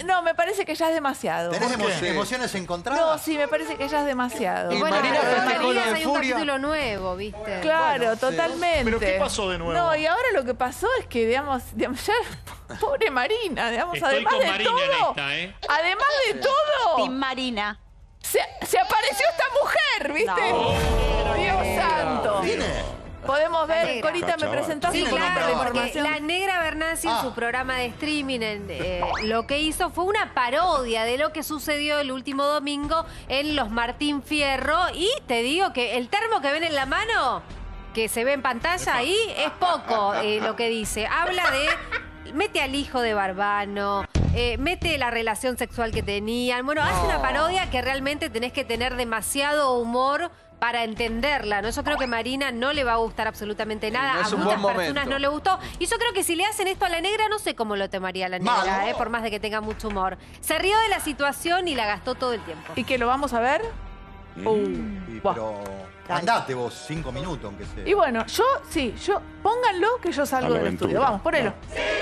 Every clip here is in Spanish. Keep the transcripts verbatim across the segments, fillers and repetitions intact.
No, me parece que ya es demasiado. ¿Tenés emo emociones encontradas? No, sí, me parece que ya es demasiado. Y bueno, Marina pero festejó lo de María hay un Furia. capítulo nuevo, ¿viste? Claro, Bueno, sí. totalmente. ¿Pero qué pasó de nuevo? No, y ahora lo que pasó es que, digamos, digamos ya, pobre Marina, digamos, Estoy además con de Marina en todo, esta, ¿eh? además de todo, Team Marina. se, se apareció esta mujer, ¿viste? No. Dios santo. ¿Tiene? Podemos La ver, negra. Corita, me presentaste Sí, con claro, toda la porque información. la Negra Bernasi en Ah. su programa de streaming en, eh, lo que hizo fue una parodia de lo que sucedió el último domingo en los Martín Fierro. Y te digo que el termo que ven en la mano, que se ve en pantalla ahí, es poco eh, lo que dice. Habla de... Mete al hijo de Barbano, eh, mete la relación sexual que tenían. Bueno, hace una parodia que realmente tenés que tener demasiado humor para entenderla, ¿no? Yo creo que a Marina no le va a gustar absolutamente nada. No es a un muchas buen personas momento. no le gustó. Y yo creo que si le hacen esto a la Negra, no sé cómo lo tomaría la Negra, Malo. ¿eh? Por más de que tenga mucho humor. Se rió de la situación y la gastó todo el tiempo. ¿Y que lo vamos a ver? Uh, Sí, buah. pero andate vos cinco minutos, aunque sea. Y bueno, yo, sí, yo, pónganlo que yo salgo del estudio. Vamos, ponelo.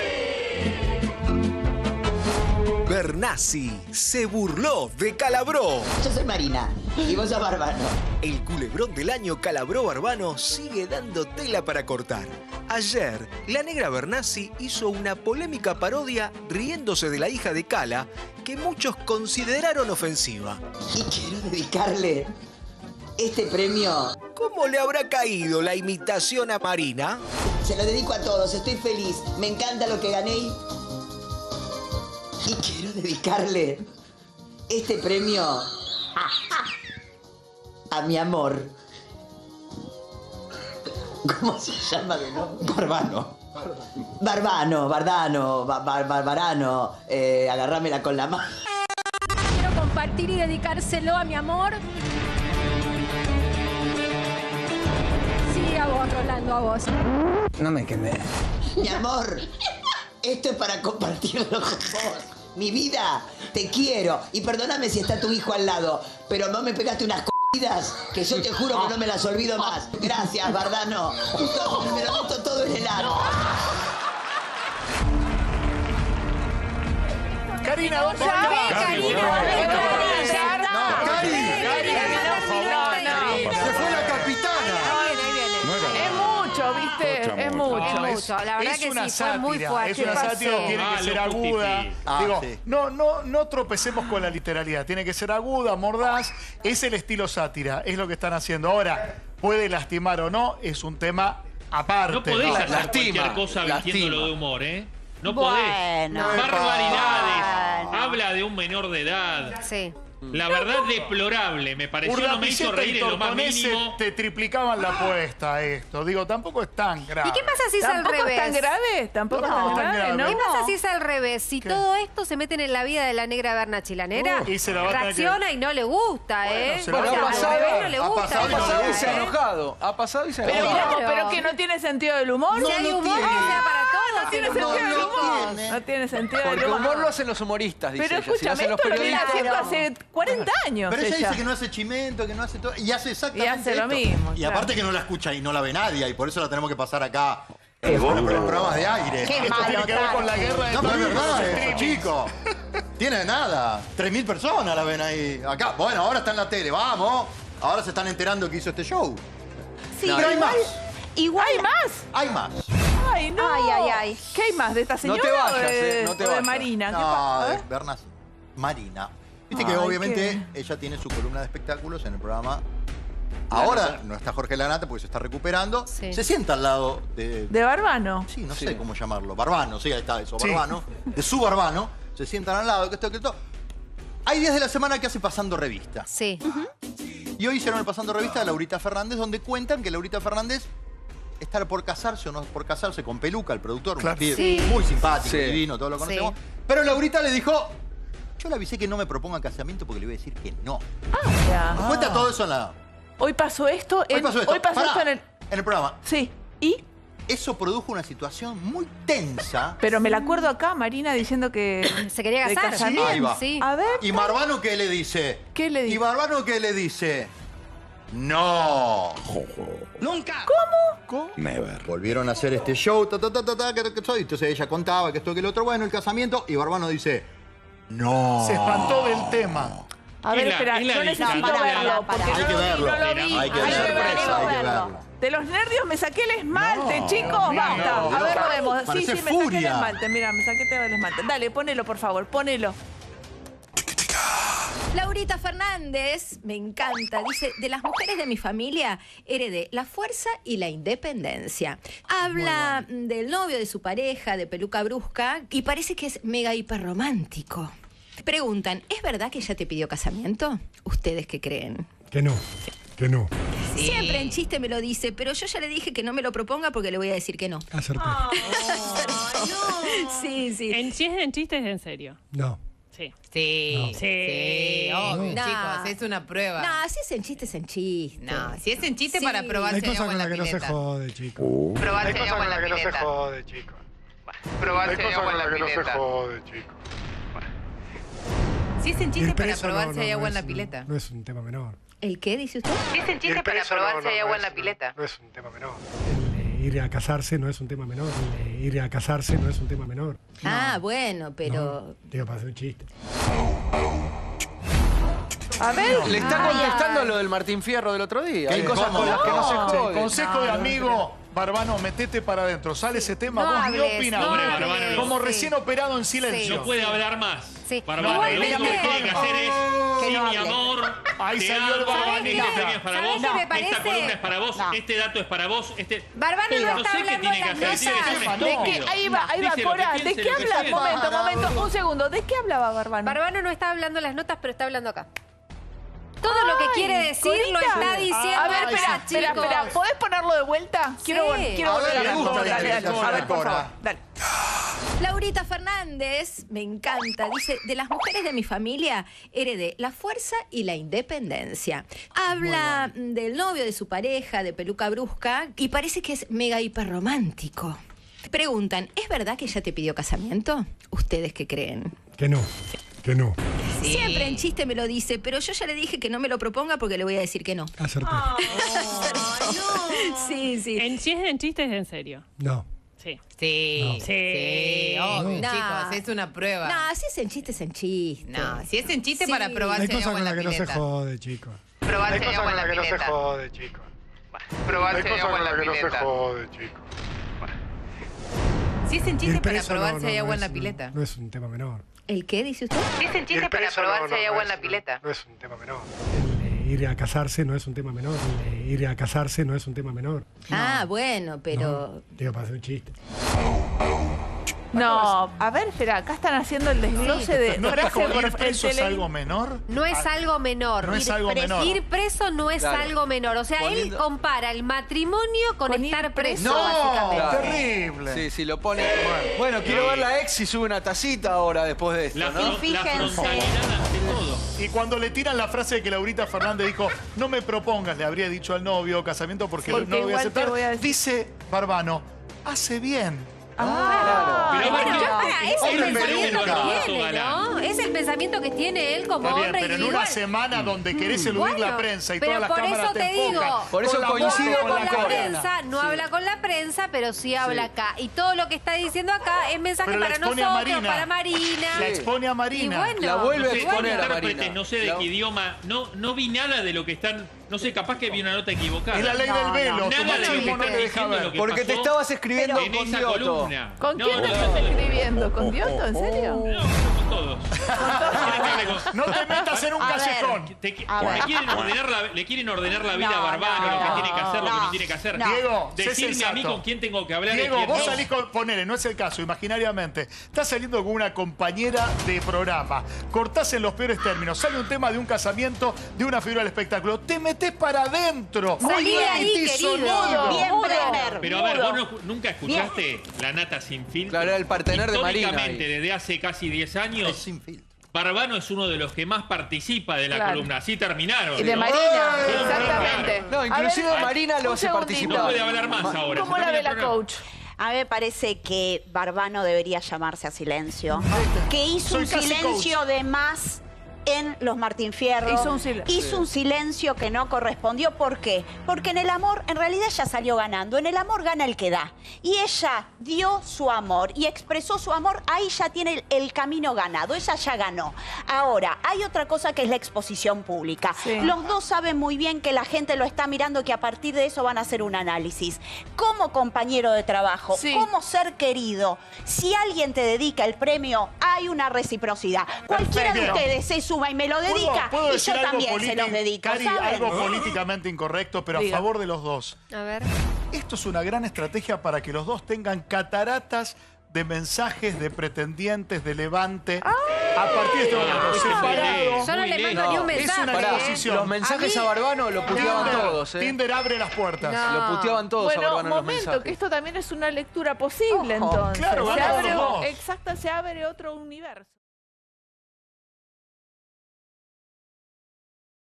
Bernasi se burló de Calabró. Yo soy Marina y vos sos Barbano. El culebrón del año Calabró Barbano sigue dando tela para cortar. Ayer, la Negra Bernasi hizo una polémica parodia riéndose de la hija de Cala que muchos consideraron ofensiva. Y quiero dedicarle este premio. ¿Cómo le habrá caído la imitación a Marina? Se lo dedico a todos, estoy feliz. Me encanta lo que gané. Y quiero dedicarle este premio a mi amor. ¿Cómo se llama de nombre? Barbano. Barbano, Bardano, ba- ba- Barbarano, eh, agarrámela con la mano. Quiero compartir y dedicárselo a mi amor. Sí, a vos, Rolando, a vos. No me quemé. Mi amor, esto es para compartirlo con vos. Mi vida, te quiero. Y perdóname si está tu hijo al lado, pero no me pegaste unas c***idas que yo te juro que no me las olvido más. Gracias, Bardano. Justo me lo meto todo en el ano. Karina, ¿dónde Ya andás? ves, Karina, No, dale, no, Karina. No, Cari. No, no. Se fue la capitana. Ahí viene, ahí viene. Es mucho, ¿viste? Es mucho. Es mucho. La verdad Es que una sí, fue muy sátira, fuerte. es una ¿Qué pasó? sátira, tiene Ah, que ser lo aguda. justifica. Ah, Digo, sí. no, no, no tropecemos con la literalidad, tiene que ser aguda, mordaz, es el estilo sátira, es lo que están haciendo. Ahora, puede lastimar o no, es un tema aparte. No podés hacer Lastima, cualquier cosa vistiéndolo lastima. de humor, ¿eh? No podés. Bueno. Barbaridades. Bueno. Habla de un menor de edad. Sí. La verdad, deplorable. Me pareció, no me hizo Urdapilleta reír y en lo más Tortonese mínimo. te triplicaban la apuesta a esto. Digo, tampoco es tan grave. ¿Y qué pasa si es al ¿Tampoco es revés? tan grave? ¿Tampoco No, es tan tan grave, grave. no? ¿Qué pasa si es al revés? Si todo esto se meten en la vida de la Negra Bernasi, la Negra Uh, y se la va a tener reacciona que- y no le gusta, ¿eh? se la O va sea, a al pasar, revés no le ha gusta. pasado Ha y no pasado le y se ha gusta. enojado. Ha pasado y se ha Pero, enojado. digamos, Claro. pero que no tiene sentido del humor. Si hay no humor, que tiene. sea para todos. No tiene el sentido humor. del humor. tiene. No tiene sentido del Porque humor. humor lo hacen los humoristas, dice Pero ella. Si lo escúchame, hacen los esto lo viene periodistas... haciendo hace cuarenta años Pero ella ella. dice que no hace chimento, que no hace todo. Y hace exactamente Y hace lo esto. mismo, Y claro. aparte que no la escucha y no la ve nadie. Y por eso la tenemos que pasar acá. Bueno, pero en programas de aire. Qué Esto tiene que ver con la guerra de No, pero es todos los verdad eso, streamings. chico. Tiene nada. Tres mil personas la ven ahí. Acá. Bueno, ahora está en la tele. Vamos. Ahora se están enterando que hizo este show. Sí, Pero hay más. Igual. ¿Hay más? Hay más. Ay, no. Ay, ay, ay. ¿Qué hay más de esta No señora te vayas, o de, eh, no te o de vayas. Marina? ¿Qué No, pasa? de ¿Eh? Bernasi. Marina. Viste que Ay, obviamente ella tiene su columna de espectáculos en el programa. Ahora no está Jorge Lanata porque se está recuperando. Sí. Se sienta al lado de... De Barbano. Sí, no Sí. sé cómo llamarlo. Barbano, sí, ahí está eso. Sí. Barbano. De su Barbano. Se sientan al lado, que esto, que esto. Hay días de la semana que hace Pasando Revista. Sí. Y hoy hicieron el Pasando Revista de Laurita Fernández, donde cuentan que Laurita Fernández está por casarse o no por casarse con Peluca, el productor, un Claro. pibe Sí. muy simpático, Sí. divino, todo lo Sí. conocemos. Pero Laurita le dijo, yo le avisé que no me proponga casamiento porque le voy a decir que no. Ya. Nos cuenta todo eso en la... Hoy pasó esto en, Hoy pasó esto, hoy pasó Pará, esto en el... en el programa. Sí. ¿Y? Eso produjo una situación muy tensa. Pero me la acuerdo acá, Marina, diciendo que... Se quería de casar. casamiento. Ahí va. Sí. A ver... ¿Y Barbano qué le dice? ¿Qué le dice? ¿Y Barbano qué le dice? ¡No! ¡Nunca! Never. Volvieron a hacer este show, ta, ta, ta, ta, ta, que, que soy. Entonces ella contaba que esto, que el otro, bueno, el casamiento. Y Barbano dice, No. Se espantó del tema. A ver, Es la- espera, es la yo necesito distancia. verlo, porque Hay no que lo vi, verlo. no lo vi. Hay que A ver, verlo. verlo, Hay que verlo. verlo. De los nervios me saqué el esmalte, No, chicos. mira, Basta. no, A ver, no. lo vemos. Sí, Parece sí, me saqué el furia. esmalte. Mira, me saqué todo el esmalte. Dale, ponelo, por favor, ponelo. Laurita Fernández, me encanta, dice, de las mujeres de mi familia heredé la fuerza y la independencia. Habla del novio de su pareja, de peluca brusca, y parece que es mega hiper romántico. Preguntan, ¿es verdad que ella te pidió casamiento? ¿Ustedes qué creen? Que no, que no. Siempre en chiste me lo dice, pero yo ya le dije que no me lo proponga porque le voy a decir que no. Acerté. Sí, sí. En, si es en chiste, es en serio. No. Sí. Sí, No. sí, sí, obvio, No. chicos, es una prueba. No, si es en chiste, es en chiste. No, si es en chiste Sí. para probar Hay si hay cosas agua con en las la que no se pileta. jode, chicos. Probar Hay si hay cosas agua con en las la que no se pileta. jode, chicos. Probar Hay si hay cosas agua con en las la que no se pileta. jode, chicos. Si es en Ir chiste para preso probar no, si no, hay no agua en es la un- pileta. No es un tema menor. ¿El qué, dice usted? Si es en chiste Ir para preso probar no, si hay no, agua no en la es un- pileta. No es un tema menor. El, eh, ir a casarse no es un tema menor. El, eh, ir a casarse no es un tema menor. Ah, bueno, pero... No, digo, para hacer un chiste. A ver. Le está Ay, contestando ay. lo del Martín Fierro del otro día. Qué Hay cosas con incómodo. las que no se Sí, jode. consejo de amigo, Barbano, metete para adentro. Sale ese tema, No vos hables, qué opinás. no Hombre, hables. Barbano, Como Sí. recién operado en silencio. No puede hablar más. Sí. Barbano, lo único que Igualmente- tiene que hacer es, Que sí, no mi hable. amor, Ahí te salió el amo, barbanita. este premio es para ¿Sabés vos, qué me esta parece? columna es para vos, No. este dato es para vos, este... Barbano no no está sé qué hablando tiene que las hacer, tiene que ser un notas. ¿De estúpido. qué? Ahí va, ahí va, Dice lo que Cora. ¿De piense, qué lo que habla? sienta. Momento, momento, un segundo. ¿De qué hablaba Barbano? Barbano no está hablando las notas, pero está hablando acá. Todo lo que Ay, quiere decir lo Corita. está diciendo. A ver, espera, acá, espera, chicos. espera. ¿Podés ponerlo de vuelta? Quiero, Sí. quiero A volver ver, a me verlo. gusta la Dale, dale. explicación A ver, de por Cora. favor. Dale. Laurita Fernández, me encanta, dice, de las mujeres de mi familia heredé la fuerza y la independencia. Habla del novio de su pareja, de peluca brusca, y parece que es mega hiper romántico. Preguntan, ¿es verdad que ella te pidió casamiento? ¿Ustedes qué creen? Que no, que no. Siempre en chiste me lo dice, pero yo ya le dije que no me lo proponga porque le voy a decir que no. Acerté. Sí, sí. En, si es en chiste, es en serio. No. Sí. Sí, No. sí, sí, obvio, No. chicos, es una prueba. No, si es en chiste, es en chiste. No, si es en chiste Sí. para probar Hay si hay cosas agua con en las la que no se pileta. jode, chicos. Probar Hay si hay cosas agua con en las la que no se pileta. jode, chicos. Probar Hay si hay cosas agua con en las la que no se pileta. jode, chicos. Si es en chiste Ir para preso probar no, si hay no, agua no en la es un- pileta. No es un tema menor. ¿El qué, dice usted? Si es en chiste Ir para preso probar no, si hay no, agua no en la es un- pileta. No es un tema menor. El, eh, ir a casarse no es un tema menor. El, eh, ir a casarse no es un tema menor. Ah, bueno, pero... No, digo, para hacer un chiste. No, a ver, espera, acá están haciendo el desglose de ¿No es frase como por ir preso es el tele- algo menor? No es algo menor. No es ir, algo preso, menor. ir preso no es Claro. algo menor. O sea, Poniendo- él compara el matrimonio con, Con ir estar preso, preso. básicamente. Claro. Terrible. Sí, sí, lo pone. Bueno, quiero ver la ex y sube una tacita ahora después de esto, La, ¿no? fron- la fíjense. frontalidad ante todo. Y cuando le tiran la frase de que Laurita Fernández dijo, no me propongas, le habría dicho al novio casamiento porque, Porque no lo voy a igual te aceptar, voy a decir- dice Barbano, hace bien. Ah, Pero Bueno, aparte- ya para, es el Hombre, pensamiento pero que es tiene, galán. ¿no? Es el pensamiento que tiene él como Está bien, hombre. pero en y una igual- semana donde querés eludir la Bueno, prensa y pero todas las por cámaras eso te, te enfocan. digo, Por eso con la coincido boca, No con habla la con la Cora. prensa, no Sí. habla con la prensa, pero sí habla acá. Y todo lo que está diciendo acá es mensaje Pero la para expone a nosotros, Marina. para Marina. La expone a Marina. Y bueno, La vuelve a No sé, exponer a intérpretes, Marina. no sé de La- qué idioma, no, no vi nada de lo que están, no sé, capaz que vi una nota equivocada. Es la ley del velo, tu Nada de lo que machismo no están te deja diciendo ver. lo que Porque te pasó estabas escribiendo en con esa Dioto. columna. ¿Con No, quién te no, estás escribiendo? ¿Con Dioto? ¿En serio? No, con todos. Quieren que hable con- No te metas en un A ver. callejón. Te- te- A ver. le, quieren ordenar la, le quieren ordenar la vida No, a Barbano, no, lo que no, tiene que hacer, lo que no, no tiene que hacer. no. Diego, sé Decirme a mí sensato. con quién tengo que hablar y Diego, quién vos no. salís con, ponele, no es el caso, imaginariamente. Estás saliendo con una compañera de programa. Cortás en los peores términos. Sale un tema de un casamiento, de una figura del espectáculo. Te metés para adentro. Salí de ahí, Reality querido. sonoro. Bien, Mudo. Bremer. Pero a ver, Mudo. vos no- nunca escuchaste La Nata Sin Filtro. Claro, era el partener de Marina Históricamente, ahí. desde hace casi diez años, Es sin filtro. Barbano es uno de los que más participa de la Claro. columna. Así terminaron. Y de ¿no? Marina, ¡Eh! exactamente. No, inclusive A ver, Marina lo un hace segundito. participar. No puede hablar más ahora. ¿Cómo se la ve termina la el programa. coach? A mí me parece que Barbano debería llamarse a silencio. Que hizo Soy un casi silencio de más en los Martín Fierro. Hizo un silencio. Hizo un silencio que no correspondió. ¿Por qué? Porque en el amor, en realidad ella salió ganando. En el amor gana el que da. Y ella dio su amor y expresó su amor. Ahí ya tiene el, el camino ganado. Ella ya ganó. Ahora, hay otra cosa que es la exposición pública. Sí. Los dos saben muy bien que la gente lo está mirando, que a partir de eso van a hacer un análisis. Como compañero de trabajo, Sí. como ser querido, si alguien te dedica el premio, hay una reciprocidad. Cualquiera de Perfecto. ustedes se suma y me lo dedica, ¿Puedo, puedo y decir yo algo también se politi- los dedico, Cari, ¿saben? algo políticamente incorrecto, pero Diga. a favor de los dos? A ver. Esto es una gran estrategia para que los dos tengan cataratas de mensajes de pretendientes de Levante a partir de este momento. eso Separado. Yo no le mando No, ni un es mensaje. una Pará, exposición. los mensajes A a, mí- Barbano lo puteaban Tinder, todos, ¿eh? Tinder abre las puertas. No. Lo puteaban todos a Bueno, Barbano en los momento, mensajes. que esto también es una lectura posible, Ojo, entonces. claro, se ganaron abre, los dos. exacto, se abre otro universo.